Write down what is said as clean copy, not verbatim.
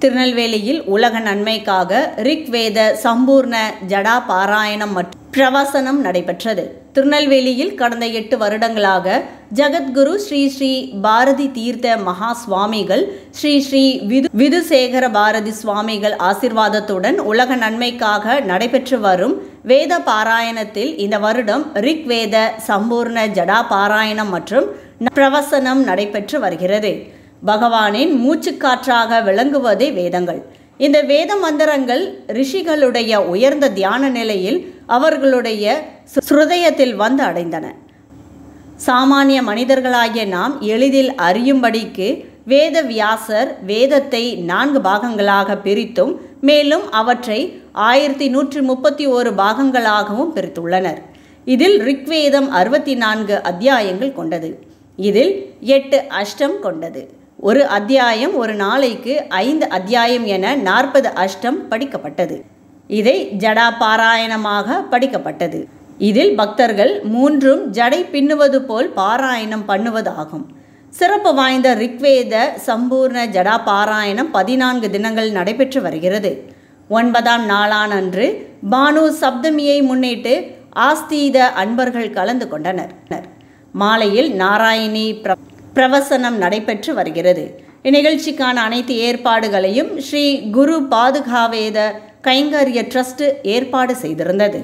திருநெல்வேலியில் உலக நன்மைக்காக ரிக் வேத சம்பூர்ண ஜடா பாராயணம் மற்றும் பிரவசனம் நடைபெற்றது. திருநெல்வேலியில் கடந்த 8 வருடங்களாக ஜகத்குரு ஸ்ரீ ஸ்ரீ பாரதி தீர்த்த மகா சுவாமிகள் ஸ்ரீ ஸ்ரீ விதுசேகர பாரதி சுவாமிகள் ஆசிர்வாதத்துடன் உலக நன்மைக்காக நடைபெற்று வரும் வேத பாராயணத்தில் இந்த வருடம் ரிக் வேத சம்பூர்ண ஜடா பாராயணம் மற்றும் பிரவசனம் நடைபெற்று வருகிறது. பகவானின் மூச்சுக்காற்றாக விளங்குவதே வேதங்கள். இந்த வேத மந்திரங்கள் ரிஷிகளுடைய உயர்ந்த தியான நிலையில் அவர்களுடைய சுருதயத்தில் வந்து அடைந்தன. சாமானிய மனிதர்களாகிய நாம் எளிதில் அறியும்படிக்கு வேத வியாசர் வேதத்தை 4 பாகங்களாக பிரித்தும் மேலும் அவற்றை 1131 பாகங்களாகவும் பிரித்துள்ளனர். இதில் ரிக்வேதம் 64 அத்தியாயங்கள் கொண்டது. இதில் 8 அஷ்டம் கொண்டது. ஒரு அத்தியாயம் ஒரு நாளைக்கு 5 அத்தியாயம் என 40 அஷ்டம் படிக்கப்பட்டது. இதை ஜடா பாராயணமாக படிக்கப்பட்டது. இதில் பக்தர்கள் 3ம் ஜடை பின்னுவது போல் பாராயணம் பண்ணுவதாகும். சிறப்பு வாய்ந்த ரிக்வேத சம்பூர்ண ஜடா பாராயணம் 14 தினங்கள் நடைபெற்று வருகிறது. 9ஆம் நாளானன்று பானு சப்தமியை முன்னிட்டு ஆஸ்தீத அன்பர்கள் கலந்து கொண்டனர். மாலையில் நாராயணி பிரவசனம் நடைபெற்று வருகிறது. இந்நிகழ்ச்சிக்கான அனைத்து ஏற்பாடுகளையும் ஸ்ரீ குரு பாதுகாவேத கைங்கரிய ட்ரஸ்ட் ஏற்பாடு செய்திருந்தது.